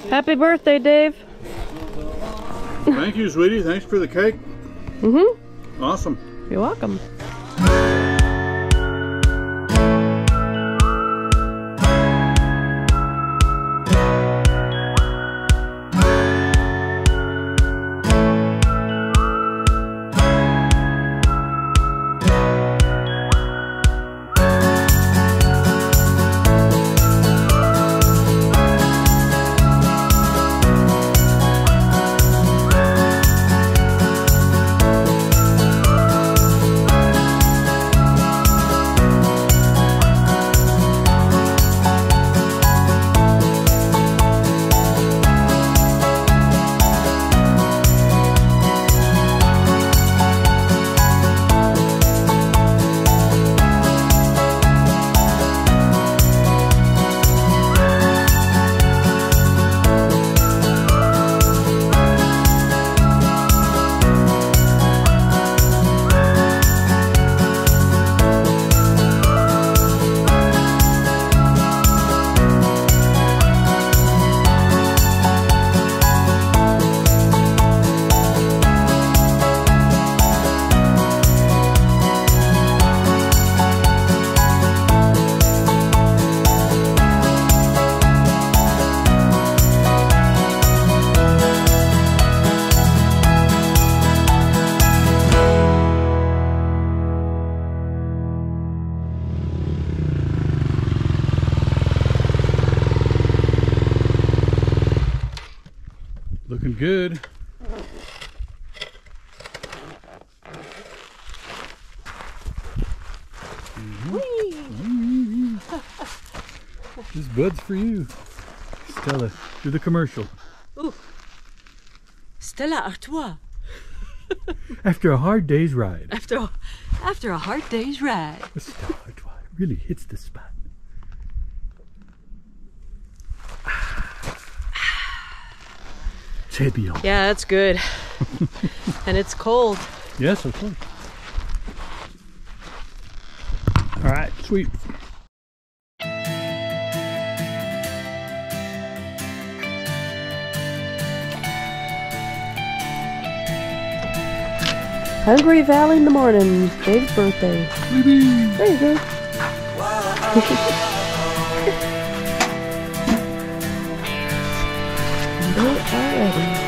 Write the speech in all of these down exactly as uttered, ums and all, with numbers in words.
Happy birthday, Dave. Thank you, sweetie. Thanks for the cake. Mm-hmm. Awesome. You're welcome. Looking good. Mm-hmm. This bud's for you. Stella, do the commercial. Ooh. Stella, à toi. After a hard day's ride. After, after a hard day's ride. Stella, à toi. It really hits the spot. C'est bien. Yeah, that's good. And it's cold. Yes, of course. All right, sweet. Hungry Valley in the morning. Dave's birthday. Woo-hoo. There you go. Already.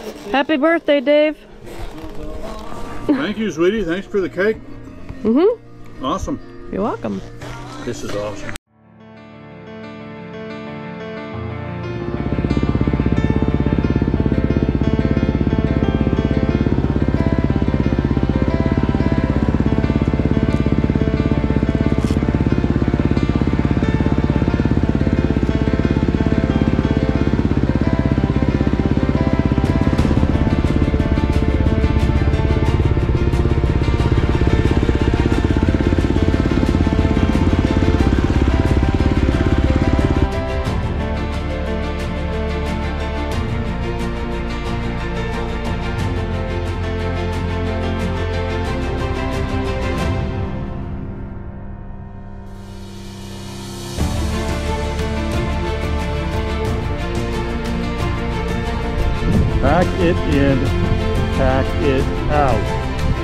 Happy birthday, Dave. Thank you, sweetie. Thanks for the cake. Mm-hmm. Awesome. You're welcome. This is awesome. Pack it in, pack it out.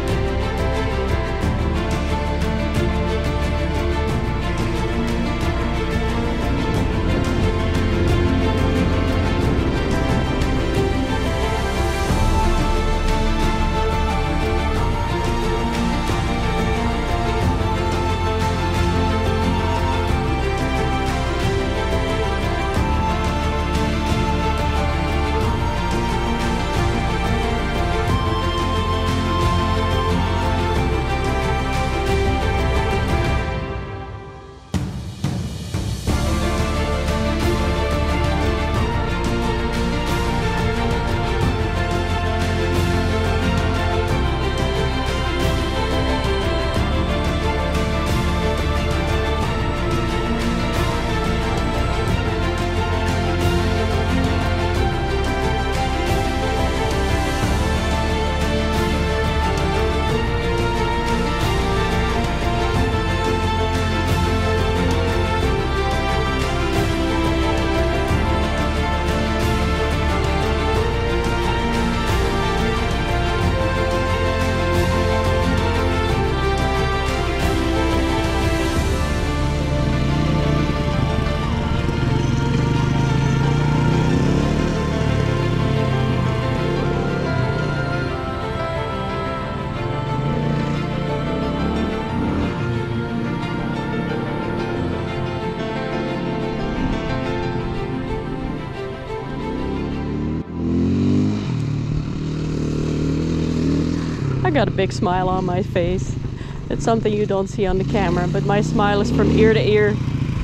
I got a big smile on my face. It's something you don't see on the camera, but my smile is from ear to ear.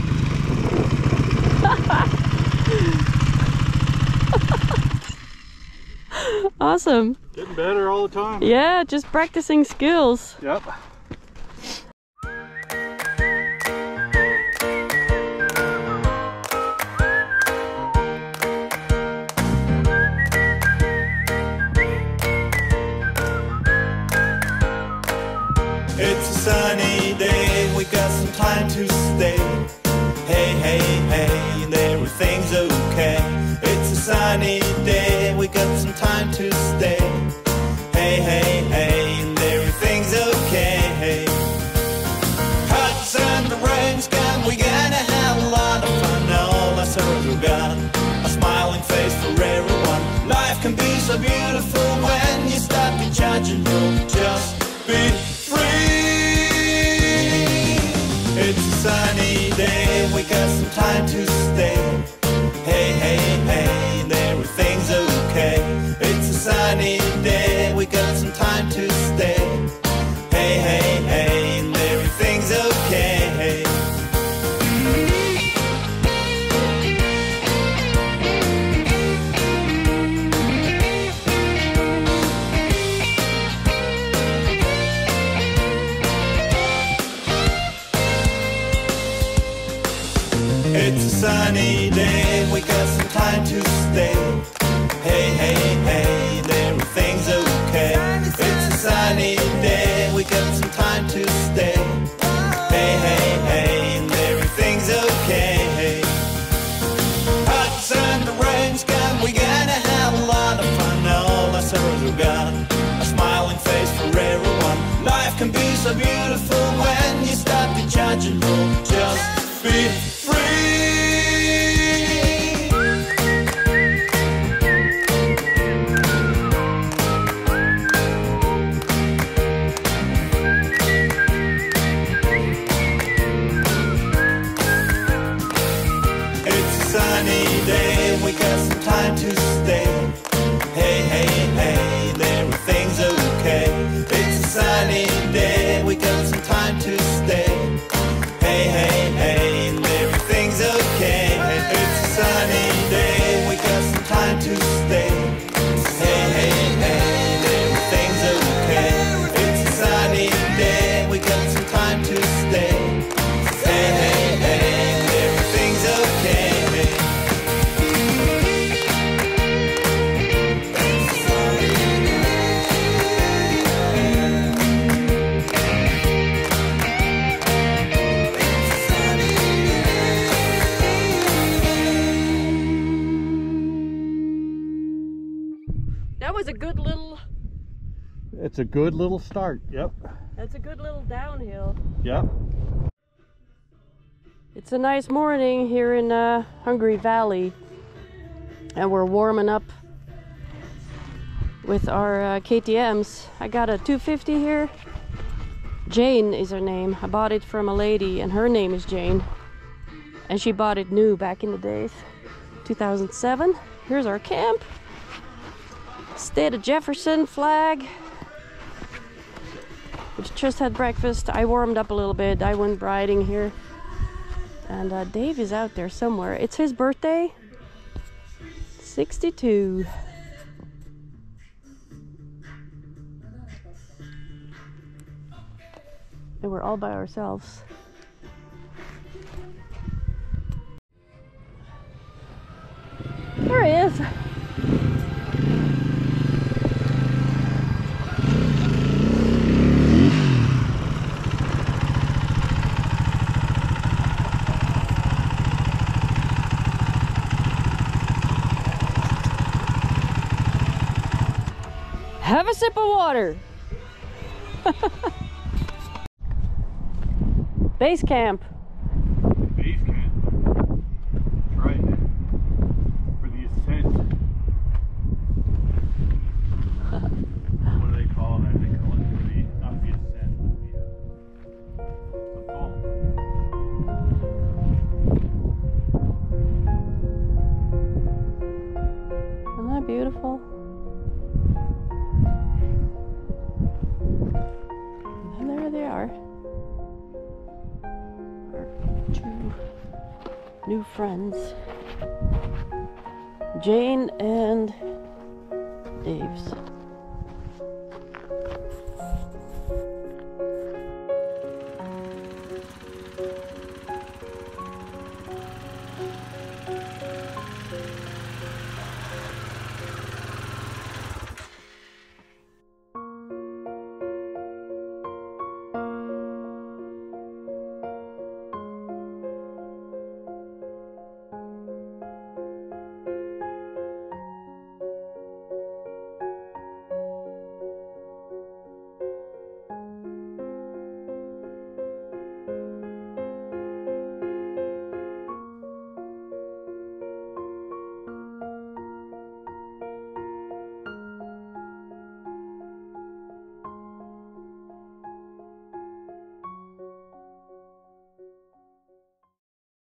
Awesome. Getting better all the time. Yeah, just practicing skills. Yep. It's a sunny day, we got some time to stay. Hey, hey, hey, and everything's okay. It's a sunny day, we got some time to stay. Hey, hey, hey, and everything's okay. Hot sun, the rain's gone, we gonna have a lot of fun. All our sorrows are gone, a smiling face for everyone. Life can be so beautiful when you stop your judging. You'll just be free. It's a sunny day, we got some time to stay. Hey, hey, hey, and everything's okay. It's a sunny day, we got some time to stay. Hey, hey, hey, and everything's okay. It's a sunny day, we got some time to stay. Hey, hey, hey, and everything That was a good little, It's a good little start. Yep. that's a good little downhill. Yep. It's a nice morning here in uh, Hungary Valley, and we're warming up with our uh, K T Ms. I got a two fifty here. Jane is her name. I bought it from a lady, and her name is Jane. And she bought it new back in the days, two thousand seven. Here's our camp. State of Jefferson flag. We just had breakfast. I warmed up a little bit. I went riding here. And uh, Dave is out there somewhere. It's his birthday. sixty-two. And we're all by ourselves. There he is. Have a sip of water. Base camp. Base camp. That's right. For the ascent. What do they call that? They call it for the, not the ascent, but the, uh, the fall. Isn't that beautiful? And there they are. Our two new friends. Jane and Dave's.